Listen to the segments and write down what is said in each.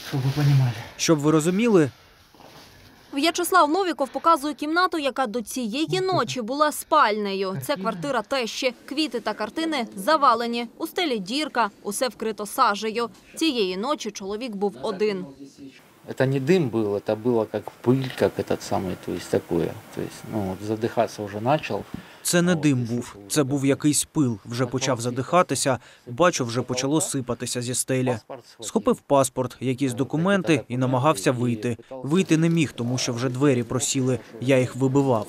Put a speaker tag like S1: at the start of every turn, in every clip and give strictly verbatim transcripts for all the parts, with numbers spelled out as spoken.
S1: Щоб ви розуміли.
S2: Щоб ви розуміли,
S3: В'ячеслав Новіков показує кімнату, яка до цієї ночі була спальнею. Це квартира тещі. Квіти та картини завалені. У стелі дірка, усе вкрито сажею. Цієї ночі чоловік був один.
S1: Это не дым был, это было как пыль, как этот самый, то есть такое. То есть, ну, вот задыхаться уже начал.
S2: це не дим був, це був якийсь пил. Вже почав задихатися, бачу, вже почало сипатися зі стелі. Схопив паспорт, якісь документи і намагався вийти. Вийти не міг, тому що вже двері просіли, я їх вибивав.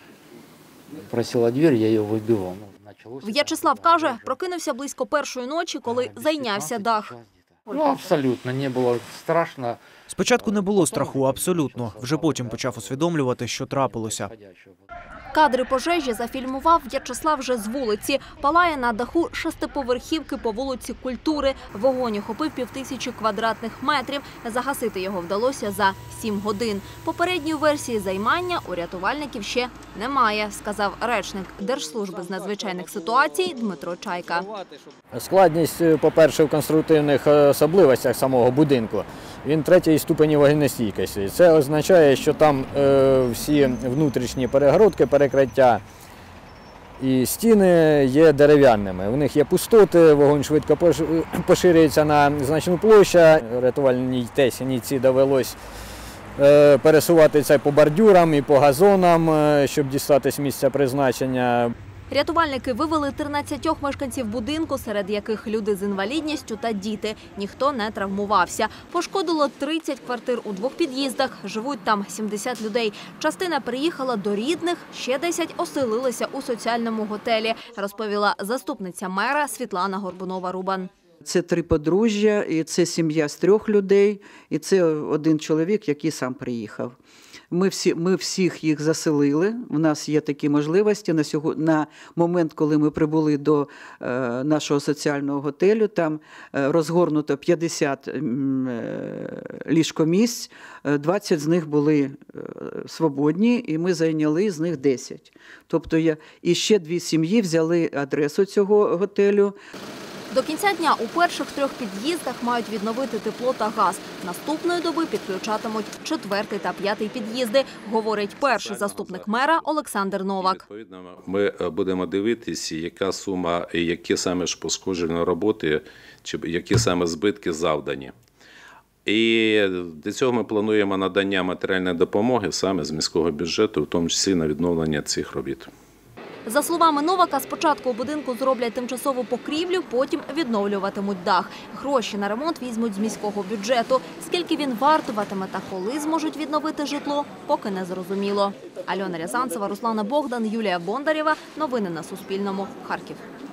S1: Просила дверь, я ее выбивал.
S3: В'ячеслав каже, прокинувся близько першої ночі, коли зайнявся дах.
S1: Ну, абсолютно, не було страшно.
S2: Спочатку не було страху, абсолютно. Вже потім почав усвідомлювати, що трапилося.
S3: Кадри пожежі зафільмував В'ячеслав вже з вулиці. Палає на даху шестиповерхівки по вулиці Культури. Вогонь охопив півтисячі квадратних метрів. Загасити його вдалося за сім годин. Попередньої версії займання у рятувальників ще немає, сказав речник Держслужби з надзвичайних ситуацій Дмитро Чайка.
S4: Складність, по-перше, в конструктивних особливостях самого будинку. Він третьої ступені вогнестійкості. Це означає, що там е, всі внутрішні перегородки, перекриття і стіни є дерев'яними. У них є пустоти, вогонь швидко поширюється на значну площу. Рятувальній техніці довелось е, пересувати це по бордюрам і по газонам, е, щоб дістатись місця призначення.
S3: Рятувальники вивели тринадцятьох мешканців будинку, серед яких люди з інвалідністю та діти. Ніхто не травмувався. Пошкодило тридцять квартир у двох під'їздах. Живуть там сімдесят людей. Частина приїхала до рідних, ще десять оселилися у соціальному готелі, розповіла заступниця мера Світлана Горбунова-Рубан.
S5: Це три подружжя, і це сім'я з трьох людей, і це один чоловік, який сам приїхав. Ми, всі, ми всіх їх заселили, у нас є такі можливості. На, сьогодні, на момент, коли ми прибули до е, нашого соціального готелю, там е, розгорнуто п'ятдесят е, ліжкомісць, двадцять з них були е, свободні, і ми зайняли з них десять. Тобто я, і ще дві сім'ї взяли адресу цього готелю.
S3: До кінця дня у перших трьох під'їздах мають відновити тепло та газ. Наступної доби підключатимуть четвертий та п'ятий під'їзди, говорить перший заступник мера Олександр Новак.
S6: Відповідно, ми будемо дивитися, яка сума, які саме ж пошкоджені роботи, чи які саме збитки завдані. І для цього ми плануємо надання матеріальної допомоги саме з міського бюджету, в тому числі на відновлення цих робіт.
S3: За словами Новака, спочатку у будинку зроблять тимчасову покрівлю, потім відновлюватимуть дах. Гроші на ремонт візьмуть з міського бюджету. Скільки він вартуватиме та коли зможуть відновити житло, поки не зрозуміло. Альона Рязанцева, Руслана Богдан, Юлія Бондарєва. Новини на Суспільному. Харків.